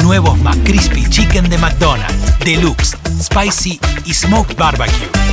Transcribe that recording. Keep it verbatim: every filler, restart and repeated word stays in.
Nuevos McCrispy Chicken de McDonald's, Deluxe, Spicy y Smoked Barbecue.